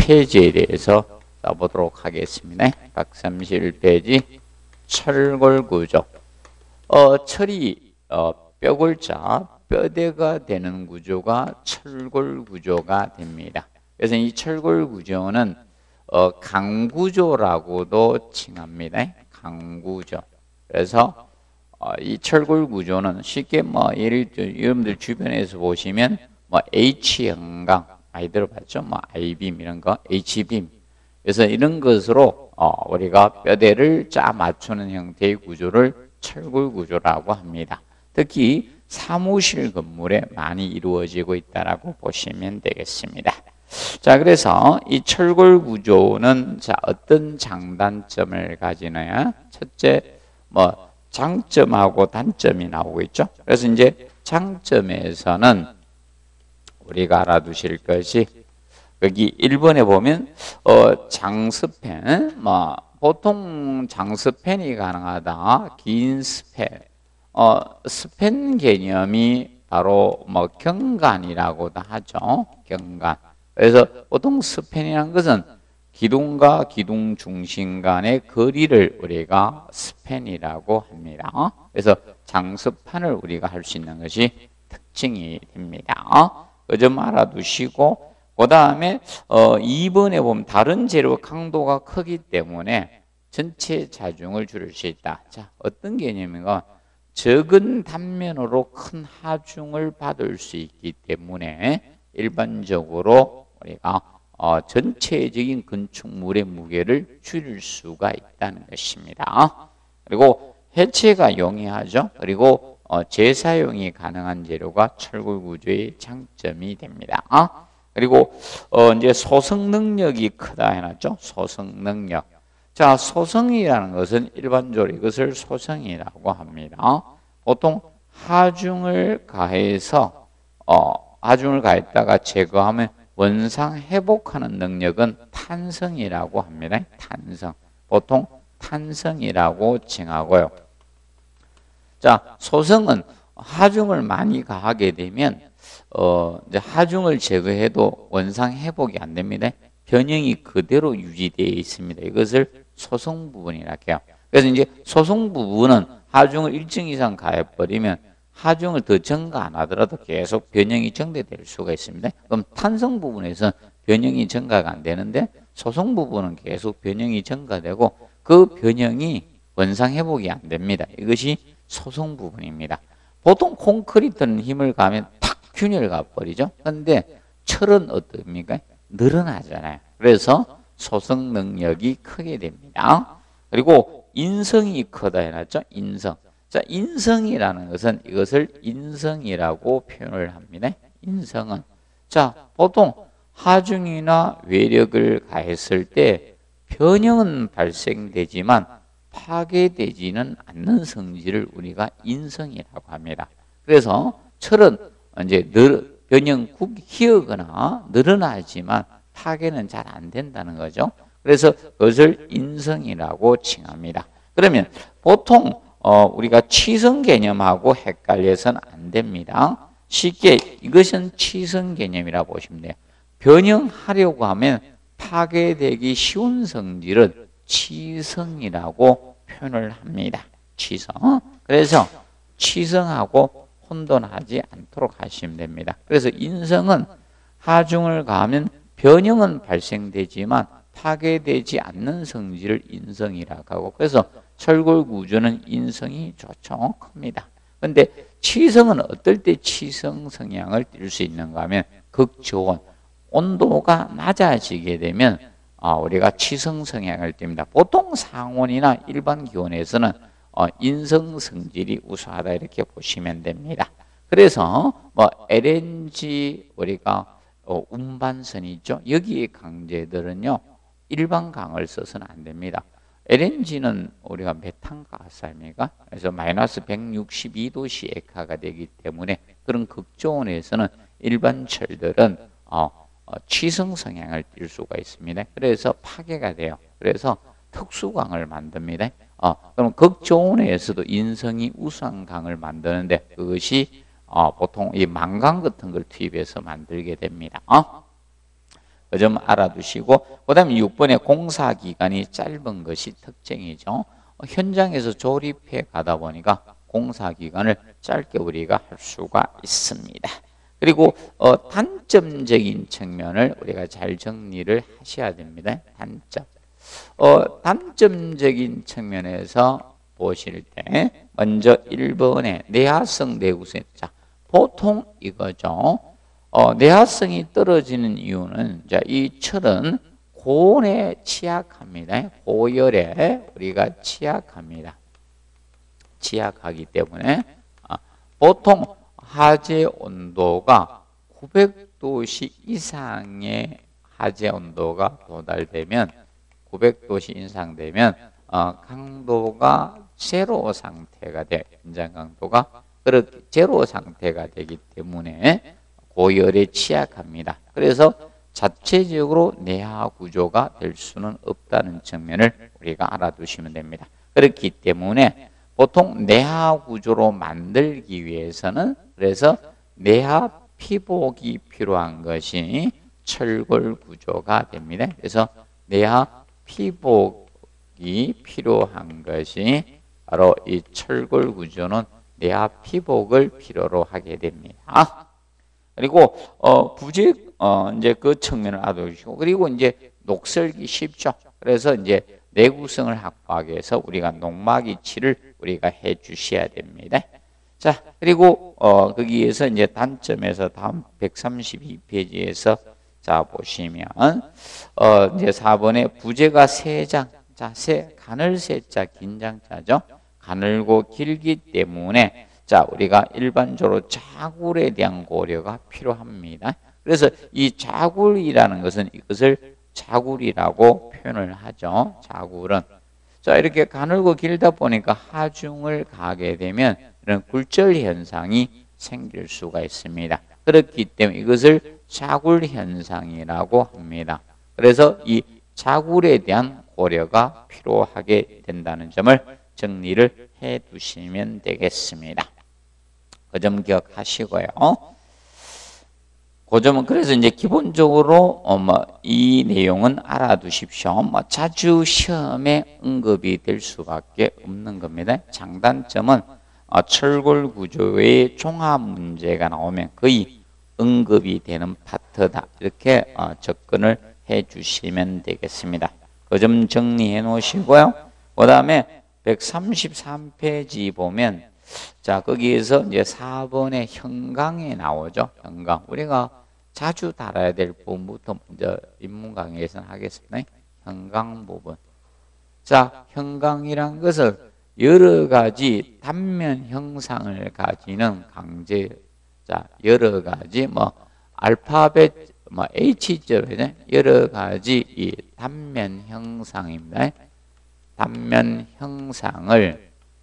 폐지에 대해서 써보도록 하겠습니다. 131페이지 철골구조. 철이 뼈골자 뼈대가 되는 구조가 철골구조가 됩니다. 그래서 이 철골구조는 강구조라고도 칭합니다. 강구조. 그래서 이 철골구조는 쉽게 여러분들 주변에서 보시면 H형강 많이 들어봤죠? I빔 이런 거, H빔. 그래서 이런 것으로 우리가 뼈대를 짜 맞추는 형태의 구조를 철골구조라고 합니다. 특히 사무실 건물에 많이 이루어지고 있다라고 보시면 되겠습니다. 자, 그래서 이 철골구조는 어떤 장단점을 가지느냐? 첫째, 장점하고 단점이 나오고 있죠. 그래서 이제 장점에서는 우리가 알아두실 것이 여기 1번에 보면 장스팬, 보통 장스팬이 가능하다. 긴 스팬. 스팬 개념이 바로 경간이라고도 하죠. 경간. 그래서 보통 스팬이라는 것은 기둥과 기둥 중심 간의 거리를 우리가 스팬이라고 합니다. 그래서 장스판을 우리가 할 수 있는 것이 특징이 됩니다. 그 점 알아두시고, 그 다음에 2번에 보면 다른 재료 강도가 크기 때문에 전체 자중을 줄일 수 있다. 자, 어떤 개념인가? 적은 단면으로 큰 하중을 받을 수 있기 때문에 일반적으로 우리가 전체적인 건축물의 무게를 줄일 수가 있다는 것입니다. 그리고 해체가 용이하죠. 그리고 재사용이 가능한 재료가 철골구조의 장점이 됩니다. 그리고 이제 소성 능력이 크다 해놨죠. 소성 능력. 자, 소성이라는 것은 일반적으로 이것을 소성이라고 합니다. 보통 하중을 가했다가 제거하면 원상 회복하는 능력은 탄성이라고 합니다. 탄성. 보통 탄성이라고 칭하고요. 자, 소성은 하중을 많이 가하게 되면 이제 하중을 제거해도 원상 회복이 안 됩니다. 변형이 그대로 유지되어 있습니다. 이것을 소성 부분이라고 해요. 그래서 이제 소성 부분은 하중을 일정 이상 가해버리면 하중을 더 증가 안 하더라도 계속 변형이 증대될 수가 있습니다. 그럼 탄성 부분에서 변형이 증가가 안 되는데 소성 부분은 계속 변형이 증가되고 그 변형이 원상 회복이 안 됩니다. 이것이 소성 부분입니다. 보통 콘크리트는 힘을 가하면 탁 균열 가버리죠. 그런데 철은 어떻습니까? 늘어나잖아요. 그래서 소성 능력이 크게 됩니다. 그리고 인성이 크다 해놨죠. 인성. 자, 인성이라는 것은 이것을 인성이라고 표현을 합니다. 인성은. 자, 보통 하중이나 외력을 가했을 때 변형은 발생되지만 파괴되지는 않는 성질을 우리가 인성이라고 합니다. 그래서 철은 이제 변형 희어거나 늘어나지만 파괴는 잘 안 된다는 거죠. 그래서 그것을 인성이라고 칭합니다. 그러면 보통 우리가 치성 개념하고 헷갈려서는 안 됩니다. 쉽게 이것은 치성 개념이라고 보시면 돼요. 변형하려고 하면 파괴되기 쉬운 성질은 치성이라고 표현을 합니다. 치성. 그래서 치성하고 혼돈하지 않도록 하시면 됩니다. 그래서 인성은 하중을 가하면 변형은 발생되지만 파괴되지 않는 성질을 인성이라고 하고, 그래서 철골구조는 인성이 좋죠. 큽니다. 그런데 치성은 어떨 때 치성 성향을 띌 수 있는가 하면 극저온, 온도가 낮아지게 되면 우리가 치성 성향을 띱니다. 보통 상온이나 일반 기온에서는 인성 성질이 우수하다 이렇게 보시면 됩니다. 그래서 LNG 우리가 운반선이 있죠. 여기에 강제들은요 일반 강을 써서는 안 됩니다. LNG는 우리가 메탄가스 아닙니까? 그래서 마이너스 162도 시에카가 되기 때문에 그런 극저온에서는 일반 철들은 치성 성향을 띨 수가 있습니다. 그래서 파괴가 돼요. 그래서 특수강을 만듭니다. 그럼 극저온에서도 인성이 우수한 강을 만드는데 그것이 보통 이 망강 같은 걸 투입해서 만들게 됩니다. 그 점 알아두시고, 그 다음에 6번에 공사기간이 짧은 것이 특징이죠. 현장에서 조립해 가다 보니까 공사기간을 짧게 우리가 할 수가 있습니다. 그리고 단점적인 측면을 우리가 잘 정리를 하셔야 됩니다. 단점. 단점적인 측면에서 보실 때 먼저 1번에 내화성 내구성. 자, 보통 이거죠. 내화성이 떨어지는 이유는 이 철은 고온에 취약합니다. 고열에 우리가 취약합니다. 취약하기 때문에 보통 하재 온도가 900도씨 이상의 하재 온도가 도달되면 900도씨 이상 되면 강도가 제로 상태가 돼. 현장 강도가 그렇게 제로 상태가 되기 때문에 고열에 취약합니다. 그래서 자체적으로 내화 구조가 될 수는 없다는 측면을 우리가 알아두시면 됩니다. 그렇기 때문에 보통 내화 구조로 만들기 위해서는 그래서 내화 피복이 필요한 것이 철골 구조가 됩니다. 그래서 내화 피복이 필요한 것이 바로 이 철골 구조는 내화 피복을 필요로 하게 됩니다. 그리고 부재 이제 그 측면을 알아두시고, 그리고 이제 녹슬기 쉽죠. 그래서 이제 내구성을 확보하기 위해서 우리가 농막이치를 우리가 해 주셔야 됩니다. 자, 그리고 거기에서 이제 단점에서 다음 132페이지에서 자 보시면 이제 4번에 부재가 세장. 자, 가늘 세자 긴장자죠. 가늘고 길기 때문에 자, 우리가 일반적으로 자굴에 대한 고려가 필요합니다. 그래서 이 자굴이라는 것은 이것을 자굴이라고 표현을 하죠. 자굴은. 자, 이렇게 가늘고 길다 보니까 하중을 가게 되면 이런 굴절 현상이 생길 수가 있습니다. 그렇기 때문에 이것을 자굴 현상이라고 합니다. 그래서 이 자굴에 대한 고려가 필요하게 된다는 점을 정리를 해 두시면 되겠습니다. 그 점 기억하시고요. 그 점은 그래서 이제 기본적으로 이 내용은 알아두십시오. 자주 시험에 언급이 될 수밖에 없는 겁니다. 장단점은 철골 구조의 종합 문제가 나오면 거의 언급이 되는 파트다. 이렇게 접근을 해 주시면 되겠습니다. 그 점 정리해 놓으시고요. 그 다음에 133페이지 보면 자, 거기에서 이제 4번의 현강에 나오죠. 현강. 우리가 자주 다뤄야 될 부분부터 먼저 입문 강의에서는 하겠습니다. 현강 부분. 자, 현강이란 것을 여러 가지 단면 형상을 가지는 강제, 자, 여러 가지 알파벳 H자로 여러 가지 이 단면 형상입니다. 단면 형상을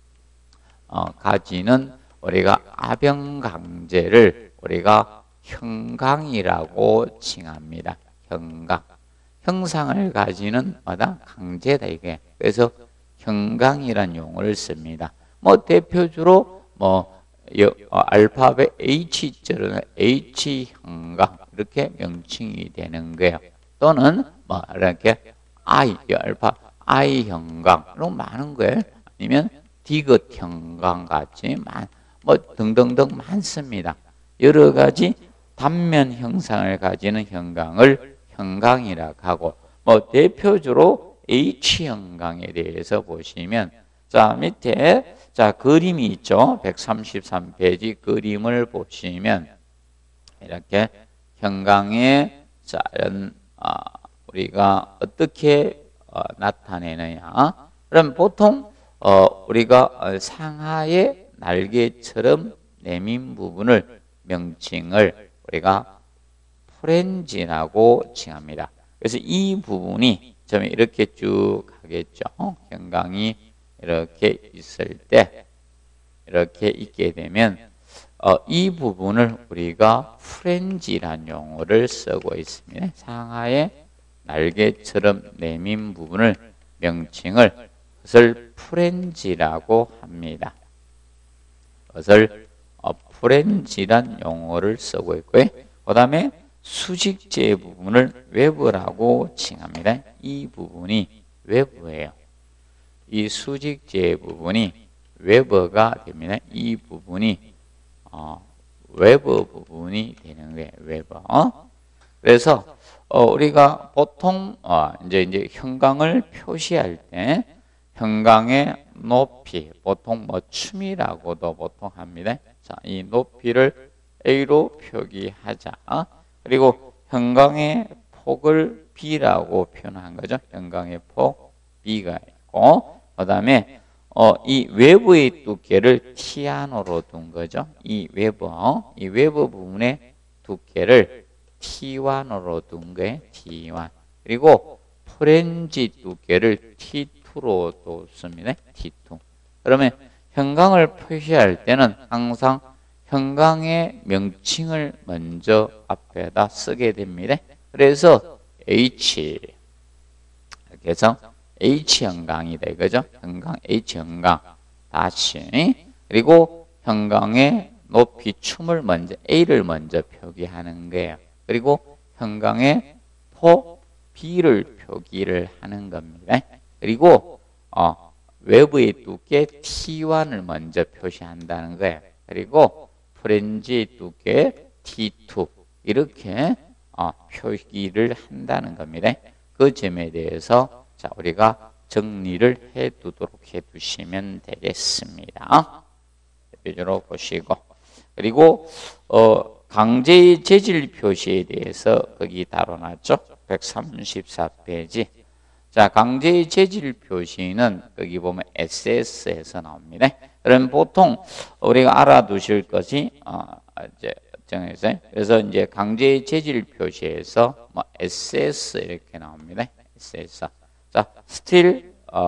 가지는 우리가 아병강제를 우리가 현강이라고 칭합니다. 현강. 형상을 가지는 마다 강제다 이게. 그래서 현강이라는 용어를 씁니다. 대표적으로 알파벳 H자로는 H현강 이렇게 명칭이 되는 거예요. 또는 이렇게 I현강 많은 거예요. 아니면 디귿 현강 같이 등등등 많습니다. 여러 가지 단면 형상을 가지는 현강을 현강이라고 하고 대표적으로 H현강에 대해서 보시면 자 밑에 자 그림이 있죠. 133페이지 그림을 보시면 이렇게 현강의 자 우리가 어떻게 나타내느냐. 그럼 보통 우리가 상하의 날개처럼 내민 부분을 명칭을 우리가 프렌지라고 칭합니다. 그래서 이 부분이 이렇게 쭉 가겠죠. 현강이 이렇게 있을 때 이렇게 있게 되면 이 부분을 우리가 프렌지라는 용어를 쓰고 있습니다. 상하의 날개처럼 내민 부분을 명칭을 그것을 프렌지라고 합니다. 그것을 프렌지란 용어를 쓰고 있고요. 그 다음에 수직재 부분을 외부라고 칭합니다. 이 부분이 외부예요. 이 수직재 부분이 외부가 됩니다. 이 부분이 외부 부분이 되는 거예요. 외부. 그래서 우리가 보통 이제 형광을 표시할 때 형광의 높이 보통 뭐 춤이라고도 보통 합니다. 자, 이 높이를 A로 표기하자. 그리고 형광의 폭을 B라고 표현한 거죠. 형광의 폭 B가 있고, 그다음에 이 외부의 두께를 T1으로 둔 거죠. 이 외부 부분의 두께를 T1으로 둔 거예요. T1. 그리고 프렌지 두께를 T2로 뒀습니다. T2. 그러면 형광을 표시할 때는 항상 형광의 명칭을 먼저 앞에다 쓰게 됩니다. 그래서 H 이렇게 해서 H 형광이다 이거죠. 형광 H 형광 다시 그리고 형광의 높이 춤을 먼저 A를 먼저 표기하는 거예요. 그리고 형광의 폭 B를 표기를 하는 겁니다. 그리고 외부의 두께 T1을 먼저 표시한다는 거예요. 그리고 프렌지 두께 T2 이렇게 표기를 한다는 겁니다. 그 점에 대해서 자 우리가 정리를 해두도록 해두시면 되겠습니다. 표지로 보시고 그리고 강제의 재질 표시에 대해서 거기 다뤄놨죠. 134페이지. 자, 강제의 재질 표시는 거기 보면 SS에서 나옵니다. 그럼 보통 우리가 알아두실 것이 이제 정해서 그래서 이제 강제의 재질 표시에서 뭐 SS 이렇게 나옵니다. SS. 자, 스틸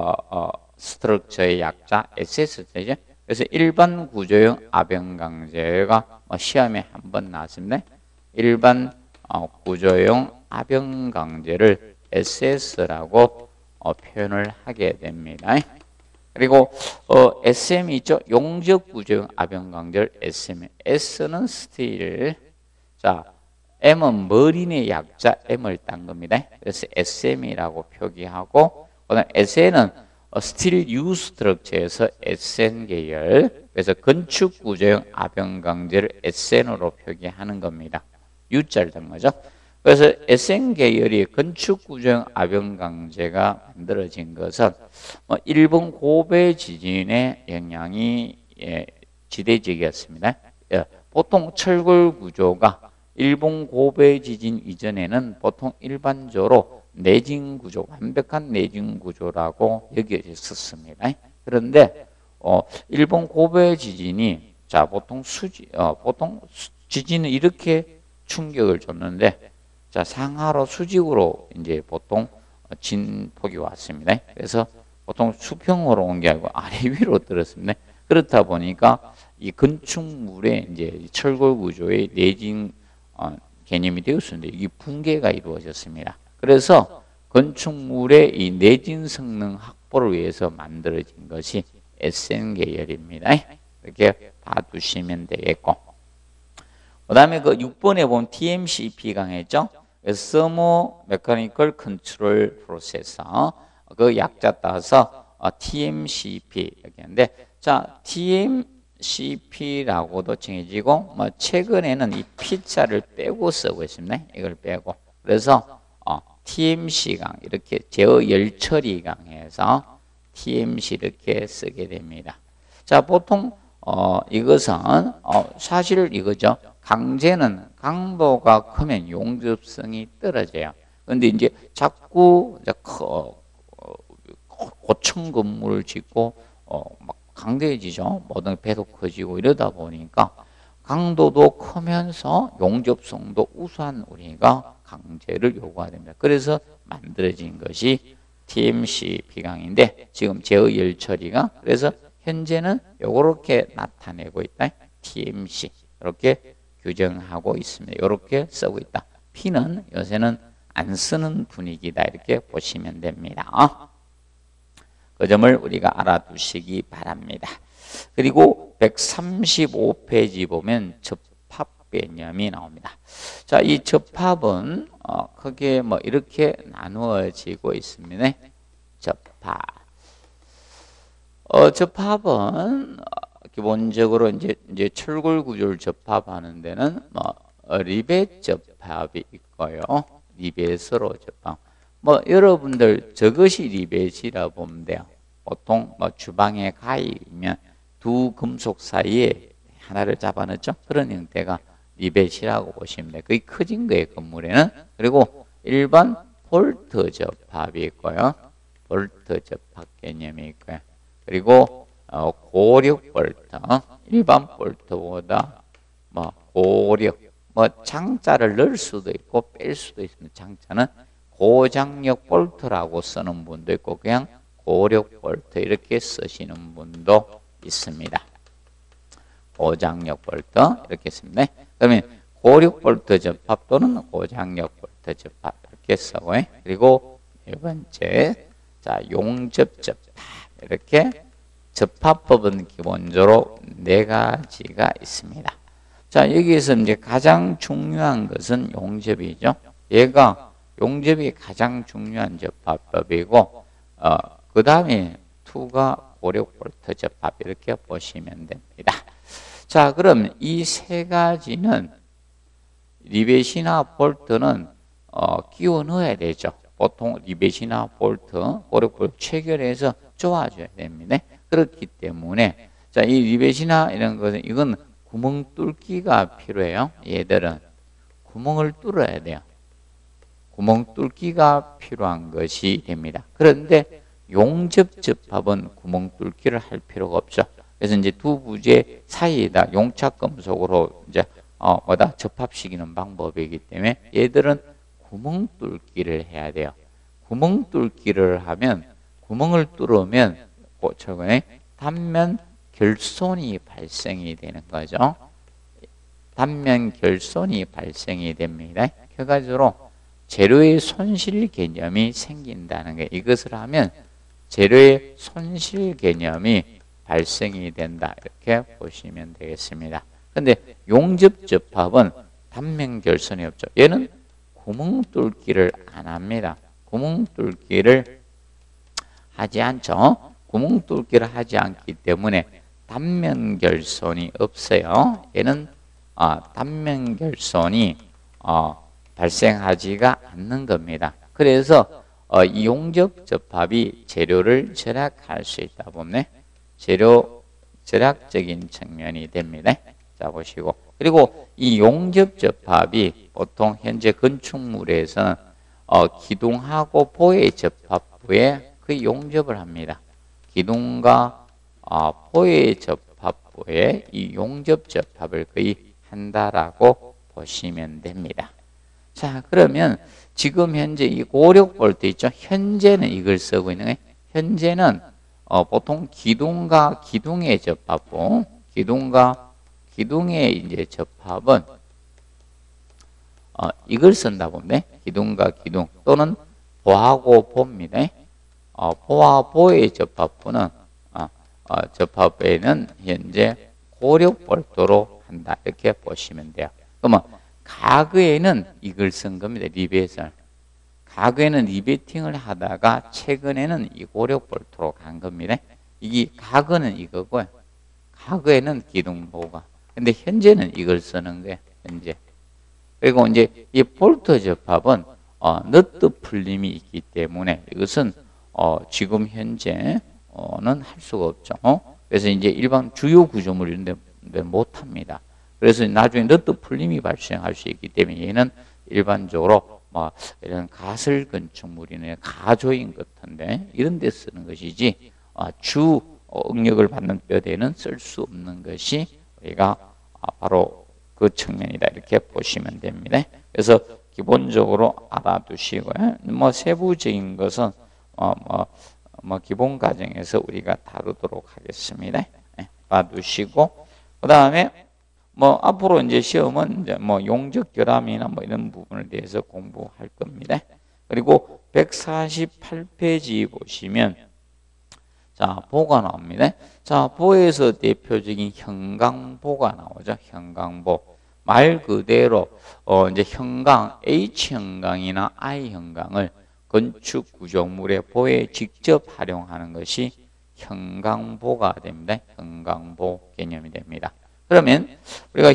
스트럭처의 약자 SS죠. 그래서 일반 구조형 압연 강제가 시험에 한번 나왔습니다. 일반 구조형 압연 강제를 SS라고 표현을 하게 됩니다. 그리고 SM이 있죠. 용접 구조형 압연 강제를 SM. S는 스틸. 자, M은 머리의 약자 M을 딴 겁니다. 그래서 SM이라고 표기하고 그다음 SN은 스틸 U 스트럭처에서 SN 계열. 그래서 건축 구조형 압연 강제를 SN으로 표기하는 겁니다. U자를 단 거죠. 그래서 SN 계열이 건축 구조형 압연 강제가 만들어진 것은 일본 고베 지진의 영향이 지대적이었습니다. 보통 철골 구조가 일본 고베 지진 이전에는 보통 일반적으로 내진 구조, 완벽한 내진 구조라고 여겨졌었습니다. 그런데 일본 고베 지진이 보통 지진은 이렇게 충격을 줬는데 자, 상하로 수직으로 이제 보통 진폭이 왔습니다. 그래서 보통 수평으로 온 게 아니고 아래 위로 떨어졌습니다. 그렇다 보니까 이 건축물의 이제 철골 구조의 내진 개념이 되었는데 이게 붕괴가 이루어졌습니다. 그래서 건축물의 이 내진 성능 확보를 위해서 만들어진 것이 SN 계열입니다. 이렇게 봐두시면 되겠고. 그 다음에 그 6번에 보면 TMCP 강했죠? Thermo Mechanical Control Processor. 그 약자 따서 TMCP 이렇게 하는데, 자, TMCP라고도 정해지고, 최근에는 이 P자를 빼고 쓰고 있습니다. 이걸 빼고. 그래서 TMC 강, 이렇게 제어 열처리 강해서 TMC 이렇게 쓰게 됩니다. 자, 보통 이것은 사실 이거죠. 강제는 강도가 크면 용접성이 떨어져요. 그런데 이제 자꾸 고층 건물을 짓고 막 강대해지죠. 모든 배도 커지고 이러다 보니까 강도도 크면서 용접성도 우수한 우리가 강제를 요구합니다. 그래서 만들어진 것이 TMC 비강인데 지금 제어 열 처리가 그래서 현재는 요렇게 나타내고 있다. TMC 이렇게 규정하고 있습니다. 이렇게 쓰고 있다. P는 요새는 안 쓰는 분위기다. 이렇게 보시면 됩니다. 그 점을 우리가 알아두시기 바랍니다. 그리고 135페이지 보면 접합 개념이 나옵니다. 자, 이 접합은 크게 뭐 이렇게 나누어지고 있습니다. 접합. 접합은 기본적으로 이제 철골 구조를 접합하는 데는 리벳 접합이 있고요. 리벳으로 접합. 여러분들 저것이 리벳이라 보면 돼요. 보통 주방에 가위면 두 금속 사이에 하나를 잡아넣죠. 그런 형태가 리벳이라고 보시면 돼요. 그게 커진 거예요, 건물에는. 그리고 일반 볼트 접합이 있고요. 볼트 접합 개념이 있고요. 그리고 고력 볼트, 일반 볼트보다 고력, 장자를 넣을 수도 있고 뺄 수도 있습니다. 장자는 고장력 볼트라고 쓰는 분도 있고 그냥 고력 볼트 이렇게 쓰시는 분도 있습니다. 고장력 볼트 이렇게 씁니다. 그러면 고력 볼트 접합 또는 고장력 볼트 접합 이렇게 쓰고요. 그리고 네 번째, 자, 용접 접합. 이렇게 접합법은 기본적으로 네 가지가 있습니다. 자, 여기에서 이제 가장 중요한 것은 용접이죠. 얘가 용접이 가장 중요한 접합법이고, 그 다음에 2가 고력 볼트 접합 이렇게 보시면 됩니다. 자, 그럼 이 세 가지는 리벳이나 볼트는 끼워 넣어야 되죠. 보통 리벳이나 볼트, 고력 볼트 체결해서 쪼아줘야 됩니다. 그렇기 때문에 자, 이 리벳이나 이런 것은 이건 구멍 뚫기가 필요해요. 얘들은 구멍을 뚫어야 돼요. 구멍 뚫기가 필요한 것이 됩니다. 그런데 용접 접합은 구멍 뚫기를 할 필요가 없죠. 그래서 이제 두 부재 사이에다 용착 금속으로 이제 접합시키는 방법이기 때문에 얘들은 구멍 뚫기를 해야 돼요. 구멍 뚫기를 하면 구멍을 뚫으면 철근에 단면 결손이 발생이 되는 거죠. 단면 결손이 발생이 됩니다. 결과적으로 재료의 손실 개념이 생긴다는 게 이것을 하면 재료의 손실 개념이 발생이 된다. 이렇게 보시면 되겠습니다. 근데 용접 접합은 단면 결손이 없죠. 얘는 구멍 뚫기를 안 합니다. 구멍 뚫기를 하지 않죠. 구멍 뚫기를 하지 않기 때문에 단면 결손이 없어요. 얘는 단면 결손이 발생하지가 않는 겁니다. 그래서 이 용접 접합이 재료를 절약할 수 있다 보면 재료 절약적인 측면이 됩니다. 자, 보시고. 그리고 이 용접 접합이 보통 현재 건축물에서는 기둥하고 보의 접합부에 그 용접을 합니다. 기둥과 보의 접합부에 이 용접 접합을 거의 한다라고 보시면 됩니다. 자, 그러면 지금 현재 이 고력 볼트 있죠? 현재는 이걸 쓰고 있는 거예요. 현재는 보통 기둥과 기둥의 접합부, 기둥과 기둥의 이제 접합은 이걸 쓴다 보면 기둥과 기둥 또는 보하고 보입니다. 보와 보의 접합부는 접합에는 현재 고력 볼트로 한다 이렇게 보시면 돼요. 그러면 과거에는 이걸 쓴 겁니다. 리벳을. 과거에는 리베팅을 하다가 최근에는 이 고력 볼트로 간 겁니다. 이게 과거는 이거고요. 과거에는 기둥보가. 근데 현재는 이걸 쓰는 거예요. 현재. 그리고 이제 이 볼트 접합은 너트 풀림이 있기 때문에 이것은 지금 현재는 할 수가 없죠. 그래서 이제 일반 주요 구조물 이런 데 못 합니다. 그래서 나중에 너트 풀림이 발생할 수 있기 때문에 얘는 일반적으로 이런 가설 건축물이나 가조인 같은데 이런 데 쓰는 것이지 주 응력을 받는 뼈대는 쓸 수 없는 것이 우리가 바로 그 측면이다 이렇게 보시면 됩니다. 그래서 기본적으로 알아두시고요. 세부적인 것은 기본 과정에서 우리가 다루도록 하겠습니다. 알아두시고 그 다음에 앞으로 이제 시험은 이제 용접 결함이나 이런 부분에 대해서 공부할 겁니다. 그리고 148페이지 보시면 자, 보가 나옵니다. 자, 보에서 대표적인 현강보가 나오죠. 현강보. 말 그대로 이제 형광, H형광이나 I형광을 건축 구조물의 보에 직접 활용하는 것이 형광보가 됩니다. 형광보 개념이 됩니다. 그러면 우리가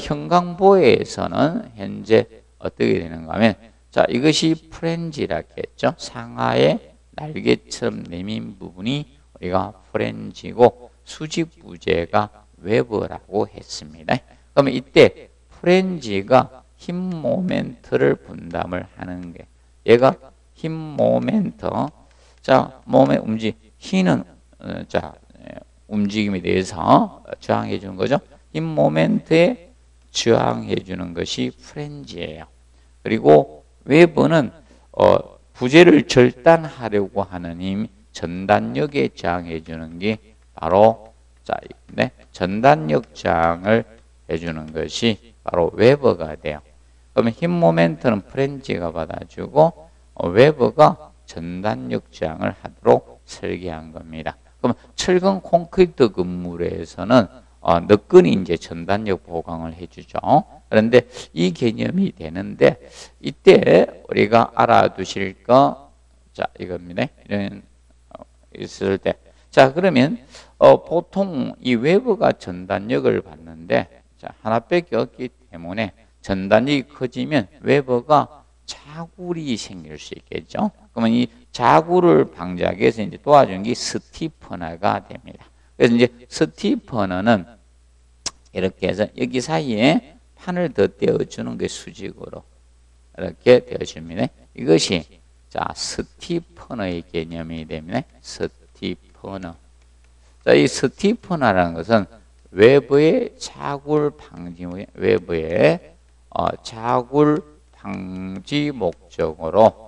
형광보에서는 현재 어떻게 되는가 하면, 자, 이것이 프렌지라고 했죠. 상하의 날개처럼 내민 부분이 우리가 프렌지고 수직 부재가 웨버라고 했습니다. 그러면 이때 프렌지가 힘 모멘트를 분담을 하는 게, 얘가 힘 모멘트, 자, 몸의 힘은 자, 움직임에 대해서 저항해 주는 거죠. 힘 모멘트에 저항해 주는 것이 프렌지예요. 그리고 웨버는 부재를 절단하려고 하는 힘, 전단력에 저항해 주는 게 바로, 자, 네, 전단력 저항을 해주는 것이 바로 웨버가 돼요. 그러면 힘 모멘트는 프렌지가 받아주고 웨버가 전단력 저항을 하도록 설계한 겁니다. 그럼 철근 콘크리트 건물에서는 너끈히 이제 전단력 보강을 해주죠. 그런데 이 개념이 되는데, 이때 우리가 알아두실 거, 자, 이겁니다. 이런 있을 때, 자, 그러면 보통 이 웨버가 전단력을 받는데, 자, 하나밖에 없기 때문에 전단력이 커지면 웨버가 자굴이 생길 수 있겠죠. 그러면 이 자굴을 방지하기 위해서 이제 도와주는 게 스티퍼너가 됩니다. 그래서 이제 스티퍼너는 이렇게 해서 여기 사이에 판을 더 떼어주는 게 수직으로 이렇게 되어줍니다. 이것이, 자, 스티퍼너의 개념이 됩니다. 스티퍼너. 자, 이 스티퍼너라는 것은 외부의 자굴 방지, 외부의 자굴 방지 목적으로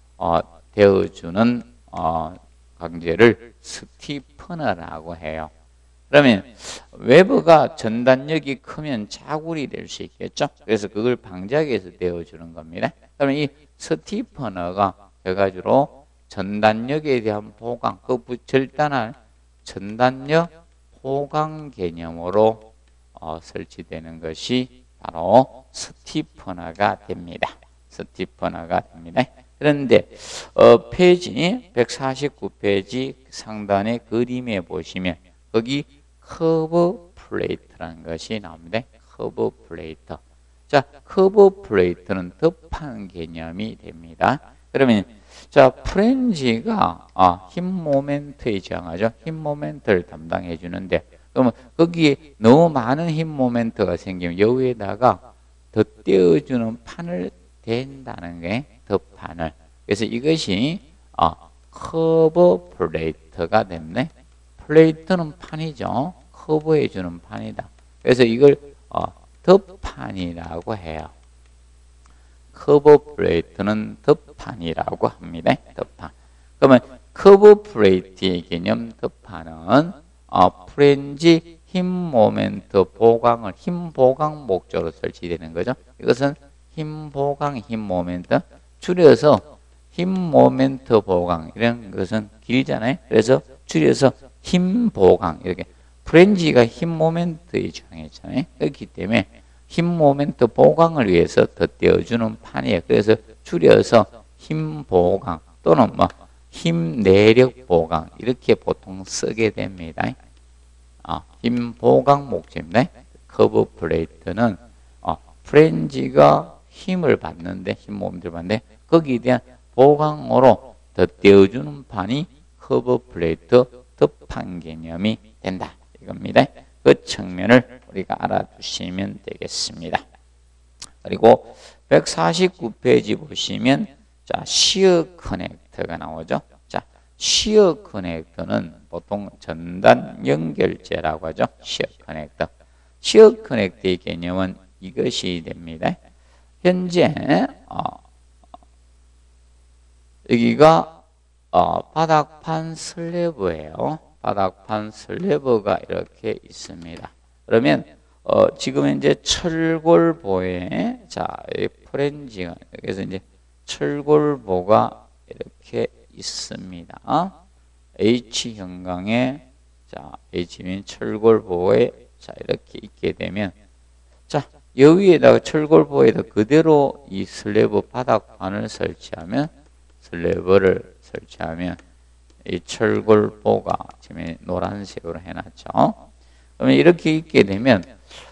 되어주는 강제를 스티퍼너라고 해요. 그러면 외부가 전단력이 크면 자굴이 될 수 있겠죠. 그래서 그걸 방지하기 위해서 되어주는 겁니다. 그러면 이 스티퍼너가 결과적으로 전단력에 대한 보강, 그 절단할 전단력 보강 개념으로 설치되는 것이 바로 스티퍼너가 됩니다. 스티퍼너가 됩니다. 그런데 페이지 149페이지 상단의 그림에 보시면 거기 커브 플레이트라는 것이 나옵니다. 커브 플레이트. 자, 커브 플레이트는 덮한 개념이 됩니다. 그러면, 자, 프렌지가 힘 모멘트에 저항하죠. 힘 모멘트를 담당해 주는데, 그러면 거기에 너무 많은 힘 모멘트가 생기면 여기에다가 더 떼어주는 판을 댄다는 게 덮판을. 그래서 이것이 커브 플레이트가 됩니다. 플레이트는 판이죠. 커브해 주는 판이다. 그래서 이걸 덮판이라고 해요. 커브 플레이트는 덮판이라고 합니다. 덮판. 그러면 커브 플레이트의 개념 덮판은 프렌지 힘 모멘트 보강을 힘 보강 목적으로 설치되는 거죠. 이것은 힘 보강, 힘 모멘트, 줄여서 힘 모멘트 보강, 이런 것은 길잖아요. 그래서 줄여서 힘 보강, 이렇게. 프렌지가 힘 모멘트에 저항했잖아요. 그렇기 때문에 힘 모멘트 보강을 위해서 덧대어주는 판이에요. 그래서 줄여서 힘 보강 또는 힘 내력 보강, 이렇게 보통 쓰게 됩니다. 힘 보강 목적입니다. 커브 플레이트는 프렌지가 힘을 받는데, 힘 모멘트를 받는데 거기에 대한 보강으로 덧대어주는 판이 커브 플레이트 덮판 개념이 된다, 이겁니다. 그 측면을 우리가 알아두시면 되겠습니다. 그리고 149페이지 보시면, 자, 시어 커넥터가 나오죠. 자, 시어 커넥터는 보통 전단 연결제라고 하죠. 시어 커넥터. 시어 커넥터의 개념은 이것이 됩니다. 현재 여기가 바닥판 슬래브예요. 바닥판 슬래브가 이렇게 있습니다. 그러면 지금 현재 철골보에, 자, 프렌지가, 그래서 이제 철골보가 이렇게 있습니다. H 형광에, 자, H면 철골보에, 자, 이렇게 있게 되면, 자, 여기에다가 철골보에다 그대로 이 슬래브 바닥판을 설치하면 이 철골보가 지금 노란색으로 해놨죠. 그러면 이렇게 있게 되면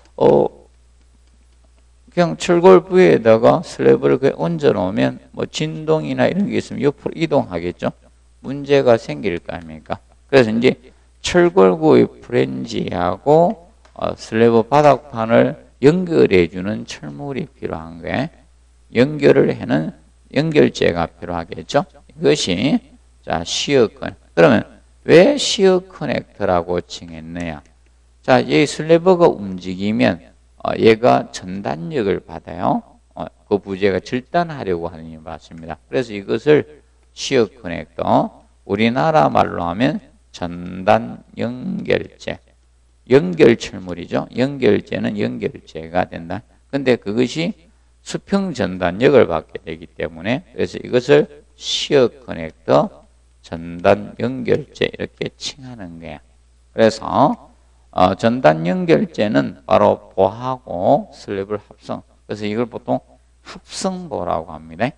그냥 철골 위에다가 슬래브를 얹어 놓으면 뭐 진동이나 이런 게 있으면 옆으로 이동하겠죠. 문제가 생길 거 아닙니까? 그래서 이제 철골구의 프렌지하고 슬래브 바닥판을 연결해 주는 철물이 필요한 거예요. 연결을 해는 연결재가 필요하겠죠. 이것이 자 시어 커넥터. 그러면 왜 시어 커넥터라고 칭했느냐? 자, 이 슬래브가 움직이면 얘가 전단력을 받아요. 그 부재가 절단하려고 하는 게 맞습니다. 그래서 이것을 시어 커넥터, 우리나라 말로 하면 전단 연결재, 연결철물이죠. 연결재는 연결재가 된다. 근데 그것이 수평 전단력을 받게 되기 때문에 그래서 이것을 시어 커넥터, 전단 연결재 이렇게 칭하는 거예요. 그래서 전단 연결재는 바로 보하고 슬래브를 합성. 그래서 이걸 보통 합성보라고 합니다.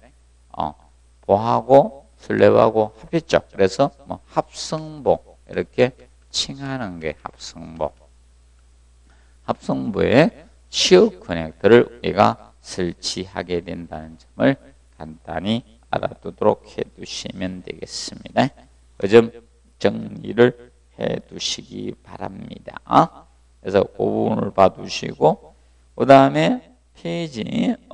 보하고 슬래브하고 합했죠. 그래서 뭐 합성보 이렇게 칭하는 게 합성보. 합성보에 시어 커넥터를 우리가 설치하게 된다는 점을 간단히 알아두도록 해두시면 되겠습니다. 그 점 정리를 해두시기 바랍니다. 그래서 그 부분을 봐두시고 그 다음에 페이지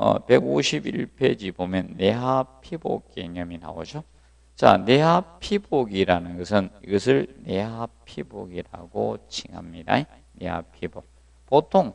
151페이지 보면 내하 피복 개념이 나오죠. 자, 내하 피복이라는 것은 이것을 내하 피복이라고 칭합니다. 내하 피복. 보통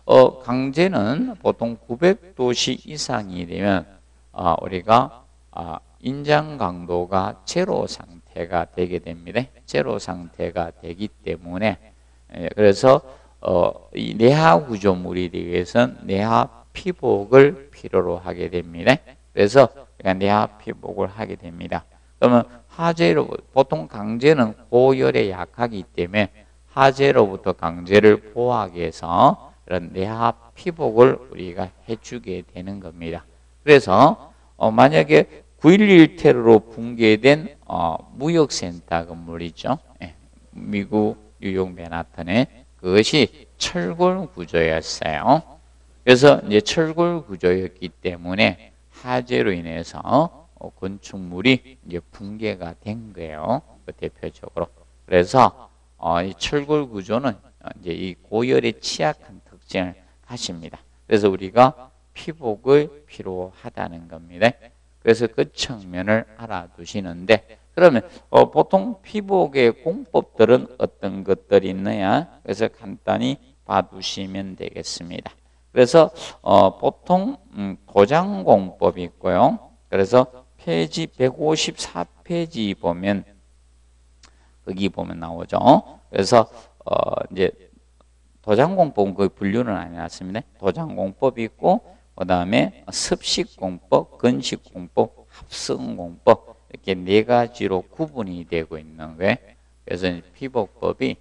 강제는 보통 900도씨 이상이 되면 우리가 인장 강도가 제로 상태가 되게 됩니다. 제로 상태가 되기 때문에 그래서 이 내하 구조물이 되기 위해서는 내하 피복을 필요로 하게 됩니다. 그래서 내하 피복을 하게 됩니다. 그러면 하재로 보통 강제는 고열에 약하기 때문에 하재로부터 강제를 보호하기 위해서 이런 내하 피복을 우리가 해주게 되는 겁니다. 그래서 만약에 9.11 테러로 붕괴된 무역센터 건물이죠. 미국 뉴욕 맨하탄에 그것이 철골 구조였어요. 그래서 이제 철골 구조였기 때문에 하재로 인해서 건축물이 이제 붕괴가 된 거예요. 대표적으로. 그래서 이 철골 구조는 이제 이 고열에 취약한 특징을 가집니다. 그래서 우리가 피복을 필요하다는 겁니다. 그래서 그 측면을 알아두시는데 그러면 보통 피복의 공법들은 어떤 것들이 있느냐? 그래서 간단히 봐두시면 되겠습니다. 그래서 보통 도장공법이 있고요. 그래서 페이지 154페이지 보면 거기 보면 나오죠. 그래서 이제 도장공법은 그 분류는 안 해놨습니다. 도장공법이 있고 그 다음에 습식공법, 건식공법, 합성공법 이렇게 네 가지로 구분이 되고 있는 거예요. 그래서 피복법이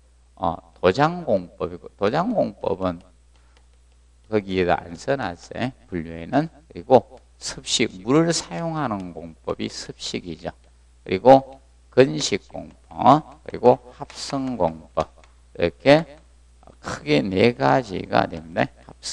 도장공법이고 도장공법은 거기에다 안 써놨어요. 분류에는. 그리고 습식, 물을 사용하는 공법이 습식이죠. 그리고 건식공법, 그리고 합성공법 이렇게 크게 네 가지가 됩니다.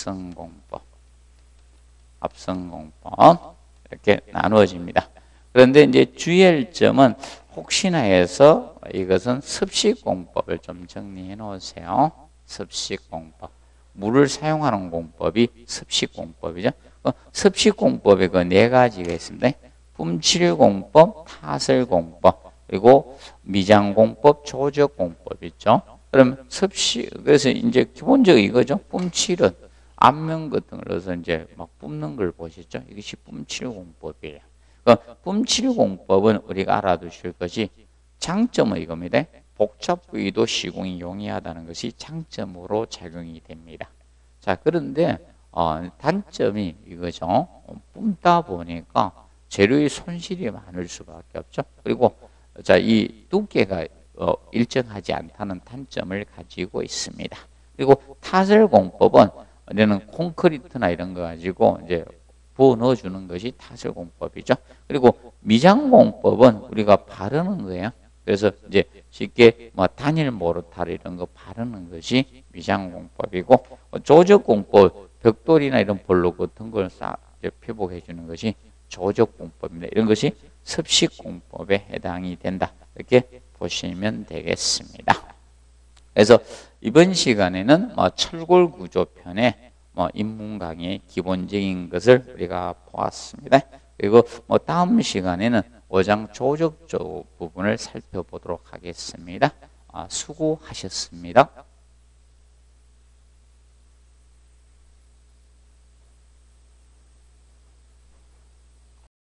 합성공법 이렇게 나누어집니다. 그런데 이제 주의할 점은 혹시나 해서 이것은 습식공법을 좀 정리해 놓으세요. 습식공법. 물을 사용하는 공법이 습식공법이죠. 습식공법에 그 네 가지가 있습니다. 뿜칠공법, 타설공법, 그리고 미장공법, 조적공법 있죠. 그럼 습식, 그래서 이제 기본적으로 이거죠. 뿜칠은 안면 같은 걸 넣어서 이제 막 뿜는 걸 보셨죠? 이것이 뿜칠공법이에요. 뿜칠공법은 우리가 알아두실 것이 장점은 이겁니다. 복잡 부위도 시공이 용이하다는 것이 장점으로 작용이 됩니다. 자, 그런데 단점이 이거죠. 뿜다 보니까 재료의 손실이 많을 수밖에 없죠. 그리고 자, 이 두께가 일정하지 않다는 단점을 가지고 있습니다. 그리고 타설공법은 이제는 콘크리트나 이런 거 가지고 이제 부어 넣어주는 것이 타설공법이죠. 그리고 미장공법은 우리가 바르는 거예요. 그래서 이제 쉽게 뭐 단일 모르타르 이런 거 바르는 것이 미장공법이고, 조적공법, 벽돌이나 이런 볼록 같은 걸 표복해 주는 것이 조적공법입니다. 이런 것이 습식공법에 해당이 된다. 이렇게 보시면 되겠습니다. 그래서 이번 시간에는 철골구조편의 인문 강의의 기본적인 것을 우리가 보았습니다. 그리고 다음 시간에는 어장 조적 부분을 살펴보도록 하겠습니다. 수고하셨습니다.